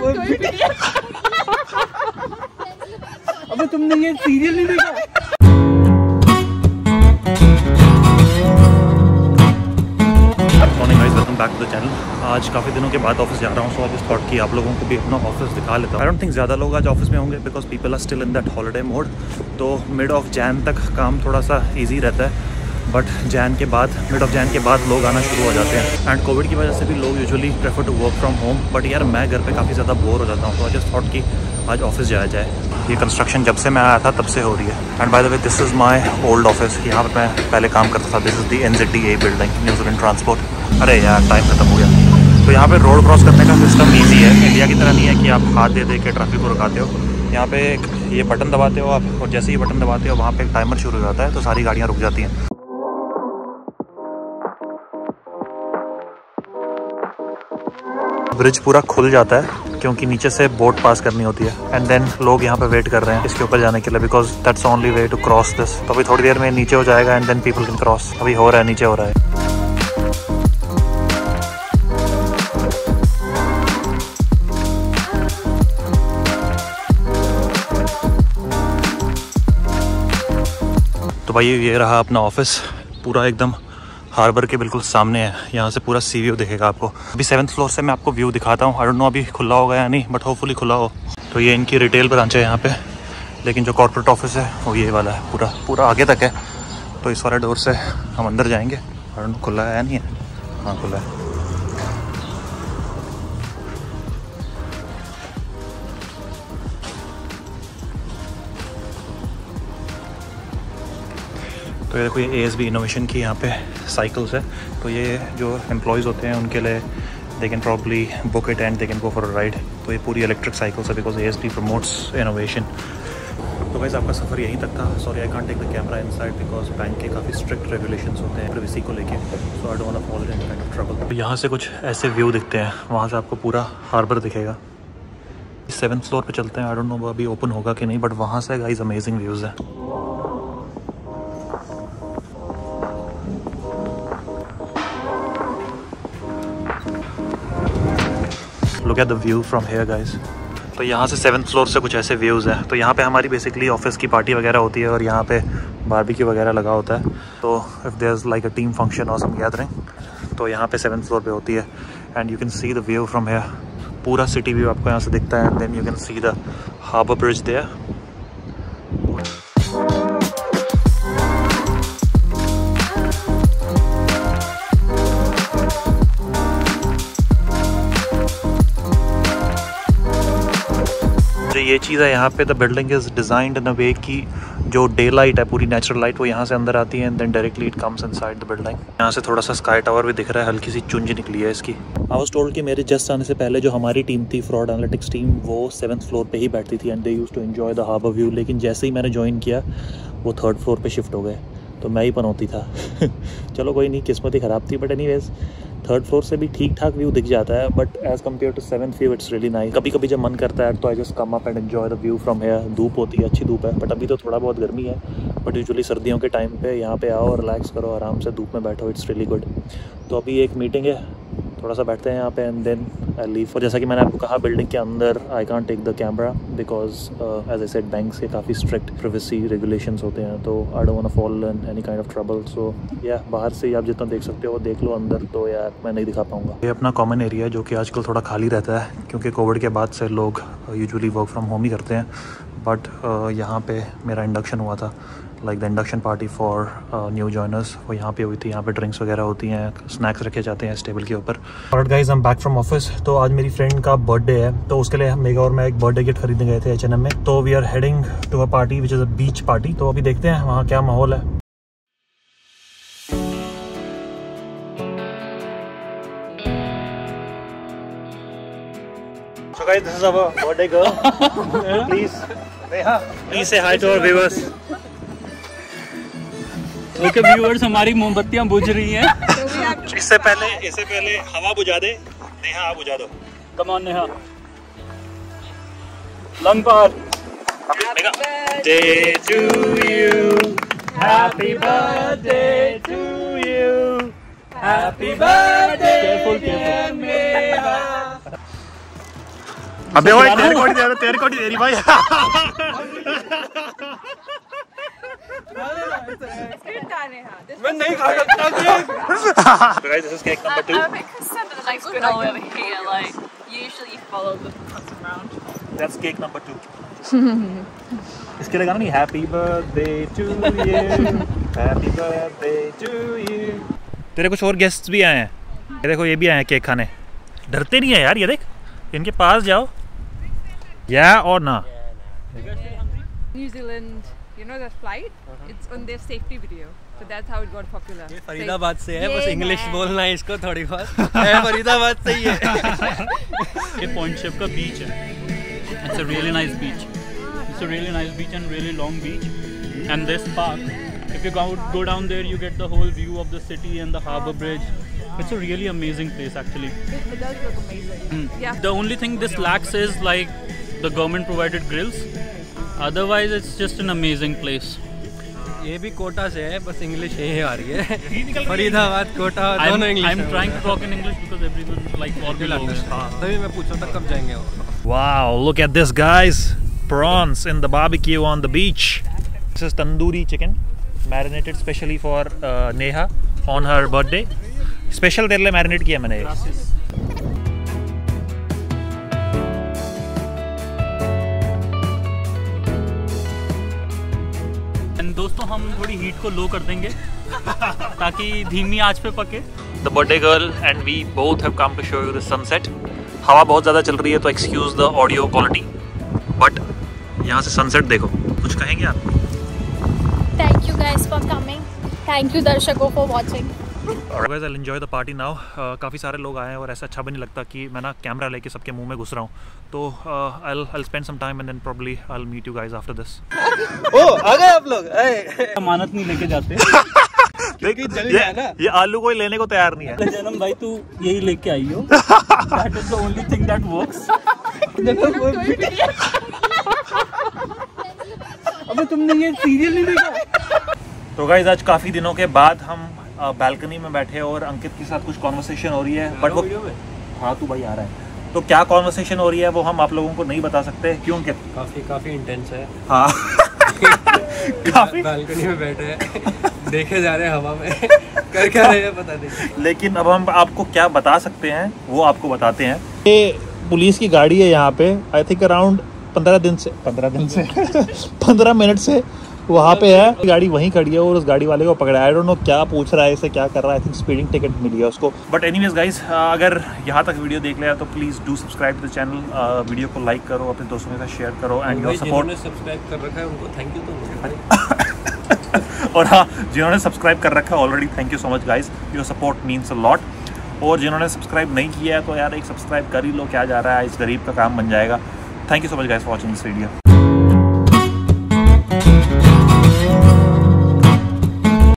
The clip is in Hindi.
अबे तुमने ये सीरियल नहीं देखा? Welcome back to the channel. आज काफ़ी दिनों के बाद ऑफिस जा रहा हूँ, सो आई जस्ट थॉट कि आप लोगों को भी अपना ऑफिस दिखा लेता हूँ। आई डोंट थिंक ज़्यादा लोग आज ऑफिस में होंगे because people are still in that holiday mode. तो मिड ऑफ जैन तक काम थोड़ा सा ईजी रहता है, बट मिड ऑफ जैन के बाद लोग आना शुरू हो जाते हैं। एंड कोविड की वजह से भी लोग usually prefer to work from home, but यार मैं घर पे काफ़ी ज़्यादा बोर हो जाता हूँ, तो आई जस्ट थॉट कि आज ऑफिस जाया जाए। ये कंस्ट्रक्शन जब से मैं आया था तब से हो रही है। And by the way this is my old office. यहाँ पर मैं पहले काम करता था। This is the NZTA building, New Zealand transport. अरे यार टाइम खत्म हो गया। तो यहाँ पे रोड क्रॉस करने का सिस्टम ईजी है, इंडिया की तरह नहीं है कि आप हाथ दे दे के ट्रैफिक को रुकाते हो। यहाँ पे ये बटन दबाते हो आप, और जैसे ही बटन दबाते हो वहाँ पे एक टाइमर शुरू हो जाता है, तो सारी गाड़ियाँ रुक जाती हैं। ब्रिज पूरा खुल जाता है क्योंकि नीचे से बोट पास करनी होती है, एंड देन लोग यहाँ पे वेट कर रहे हैं इसके ऊपर जाने के लिए, because that's only way to cross this. तो अभी थोड़ी देर में नीचे हो जाएगा and then people can cross. अभी हो रहा है, नीचे हो रहा है। तो भाई ये रहा अपना ऑफिस, पूरा एकदम हार्बर के बिल्कुल सामने है। यहाँ से पूरा सी व्यू दिखेगा आपको। अभी 7th फ्लोर से मैं आपको व्यू दिखाता हूँ। आई डोंट नो अभी खुला होगा या नहीं, बट होपफुली खुला हो। तो ये इनकी रिटेल ब्रांच है यहाँ पे, लेकिन जो कॉर्पोरेट ऑफिस है वो ये वाला है, पूरा आगे तक है। तो इस वाले डोर से हम अंदर जाएंगे। आई डोंट नो खुला है या नहीं है। हाँ खुला है। तो ये देखो, ये ASB इनोवेशन की यहाँ पे साइकिल्स है। तो ये जो एम्प्लॉयज़ होते हैं उनके लिए they can probably book it and they can go for a ride. तो ये पूरी इलेक्ट्रिक साइकिल्स है बिकॉज ASB प्रमोट्स इनोवेशन। तो गाइस आपका सफ़र यहीं तक था। Sorry I can't take the camera inside because bank के काफ़ी स्ट्रिक्ट रेगुलेशंस होते हैं प्राइवेसी को लेके। So I don't want to fall in kind of trouble. तो यहाँ से कुछ ऐसे व्यू दिखते हैं, वहाँ से आपको पूरा हार्बर दिखेगा। 7th फ्लोर पे चलते हैं। आई डोंट नो वो अभी ओपन होगा कि नहीं, बट वहाँ से गाइस अमेजिंग व्यूज़ है। Look at the view from here guys। तो यहाँ से 7th फ्लोर से कुछ ऐसे व्यूज़ हैं। तो यहाँ पे हमारी बेसिकली ऑफिस की पार्टी वगैरह होती है, और यहाँ पे बारबेक्यू वगैरह लगा होता है। तो if there is like a team function और सम गैदरिंग, तो यहाँ पे 7th फ्लोर पे होती है। And you can see the view from here. पूरा सिटी व्यू आपको यहाँ से दिखता है। And then you can see the harbour bridge there. ये चीज़ है यहाँ पे, the building is designed in a way कि जो डे लाइट है, पूरी नेचुरल लाइट, वो यहाँ से अंदर आती है and then directly it comes inside the building. यहाँ से थोड़ा सा स्काई टावर भी दिख रहा है, हल्की सी चुंज निकली है इसकी। आई वाज टोल्ड कि मेरे जस्ट आने से पहले जो हमारी टीम थी, फ्रॉड एनालिटिक्स टीम, वो 7th फ्लोर पे ही बैठती थी and they used to enjoy the harbour view. लेकिन जैसे ही मैंने ज्वाइन किया वो 3rd फ्लोर पे शिफ्ट हो गए, तो मैं ही पनौती था। चलो कोई नहीं, किस्मत ही ख़राब थी। बट एनीवेज 3rd फ्लोर से भी ठीक ठाक व्यू दिख जाता है, but as compare to 7th view it's really nice. कभी कभी जब मन करता है तो I just come up and enjoy the view from here. धूप होती है, अच्छी धूप है, बट अभी तो थोड़ा बहुत गर्मी है। बट यूजुअली सर्दियों के टाइम पे यहाँ पे आओ, रिलैक्स करो, आराम से धूप में बैठो, इट्स रियली गुड। तो अभी एक मीटिंग है, थोड़ा सा बैठते हैं यहाँ पे एंड देन आई लीव। और जैसा कि मैंने आपको कहा, बिल्डिंग के अंदर I can't take the camera because as I said banks के काफ़ी स्ट्रिक्ट प्राइवेसी रेगुलेशंस होते हैं। तो I don't want to fall in any kind of trouble. So या बाहर से आप जितना देख सकते हो देख लो, अंदर तो यार मैं नहीं दिखा पाऊँगा। ये अपना कॉमन एरिया है जो कि आजकल थोड़ा खाली रहता है क्योंकि कोविड के बाद से लोग यूजुअली वर्क फ्रॉम होम ही करते हैं। बट यहाँ पे मेरा इंडक्शन हुआ था, like the induction party for new joiners, वो यहाँ पे हुई थी। यहाँ पे ड्रिंक्स वगैरह होती हैं, स्नैक्स रखे जाते हैं इस टेबल के ऊपर। Alright guys, I am back from office. तो आज मेरी फ्रेंड का बर्थडे है, तो उसके लिए मेगा और मैं एक बर्थडे गिफ्ट खरीदने गए थे H&M में। तो we are heading to a party which is a beach party. तो अभी देखते हैं वहाँ क्या माहौल है। So guys, this is our birthday girl. Please say hi to our viewers. Okay viewers, हमारी मोमबत्तियां बुझ रही हैं। इससे पहले हवा बुझा दे। नेहा आप बुझा दो। Come on Neha. लंग पार। Happy birthday to you. Happy birthday to you. Happy birthday, dear Neha. अबे ओए तेरे को नहीं दे रही भाई। मैं नहीं खा सकता। So guys, this is cake number 2. I'm a bit concerned that the light's going all over here. Like, usually you follow the person around. That's cake number 2. इसके लिए गाना नहीं happy birthday to you, happy birthday to you. तेरे कुछ और गेस्ट्स भी आए हैं, ये देखो ये भी आए हैं केक खाने। डरते नहीं है यार, ये देख इनके पास जाओ, या और ना। New Zealand, you know the flight? It's on their safety video, so that's how it got popular. ये फरीदाबाद से है, बस इंग्लिश बोलना है इसको थोड़ी बहुत। है फरीदाबाद से ही है। ये पॉइंट शेप का बीच है। It's a really nice beach. It's a really nice beach and really long beach. And this park, if you go down there, you get the whole view of the city and the harbour bridge. It's a really amazing place actually. It does look amazing. Yeah. The only thing this lacks is like the government provided grills. Otherwise, it's just an amazing place. ये भी कोटा से है, बस इंग्लिश यही आ रही है। फरीदाबाद, कोटा, दोनों English. I'm trying to talk in English because everyone like all the language. तभी मैं पूछ रहा था कब जाएंगे वो। Wow, look at this guys, prawns in the barbecue on the beach. This is tandoori chicken, marinated specially for Neha on her birthday. Special तेरे लिए marinate किया मैंने। दोस्तों हम थोड़ी हीट को लो कर देंगे ताकि धीमी आंच पे पके। The birthday girl and we both have come to show you the sunset. हवा बहुत ज़्यादा चल रही है तो excuse the audio quality, but यहाँ से sunset देखो। कुछ कहेंगे आप? Thank you guys for coming. Thank you दर्शकों for watching. Guys, I'll enjoy the party now. काफ़ी सारे लोग आए हैं और ऐसा अच्छा भी नहीं लगता कि मैं ना कैमरा लेके सबके मुंह में घुस रहा हूँ। तो I'll spend some time and then probably I'll meet you guys after this. ओ आ गए आप लोग। अमानत नहीं लेके जाते। ये आलू कोई लेने को तैयार नहीं है। जन्म भाई तू यही लेके आई हो। That is the only thing that works. अबे तुमने ये सीरियल नहीं देखा? तो गाइस आज काफ़ी दिनों के बाद हम बालकनी में बैठे और अंकित के साथ कुछ कॉन्वर्सेशन हो रही है, बट वो हाँ तू भाई आ रहा है तो क्या कॉन्वर्सेशन हो रही है वो हम आप लोगों को नहीं बता सकते। क्यों अंकित? काफी इंटेंस है। हाँ काफी बालकनी में बैठे हैं, देखे जा रहे हैं हवा में, कर क्या रहे हैं पता नहीं। लेकिन अब हम आपको क्या बता सकते हैं वो आपको बताते हैं। ये पुलिस की गाड़ी है यहाँ पे, आई थिंक अराउंड 15 मिनट से वहाँ पे है, गाड़ी वहीं खड़ी है और उस गाड़ी वाले को पकड़ा है। आई डोंट नो क्या पूछ रहा है, इसे क्या कर रहा है। आई थिंक स्पीडिंग टिकट मिली है उसको। बट एनीवेज गाइस, अगर यहाँ तक वीडियो देख लिया तो please do subscribe to the channel. Video को लाइक करो, अपने दोस्तों के साथ शेयर करो एंड योर सपोर्ट। सब्सक्राइब कर रखा है उनको थैंक यू तो और हाँ, जिन्होंने सब्सक्राइब कर रखा है already, thank you so much guys, your support means a lot. और जिन्होंने सब्सक्राइब नहीं किया है तो यार एक सब्सक्राइब कर ही लो, क्या जा रहा है, इस गरीब का काम बन जाएगा। Thank you so much guys for watching this video.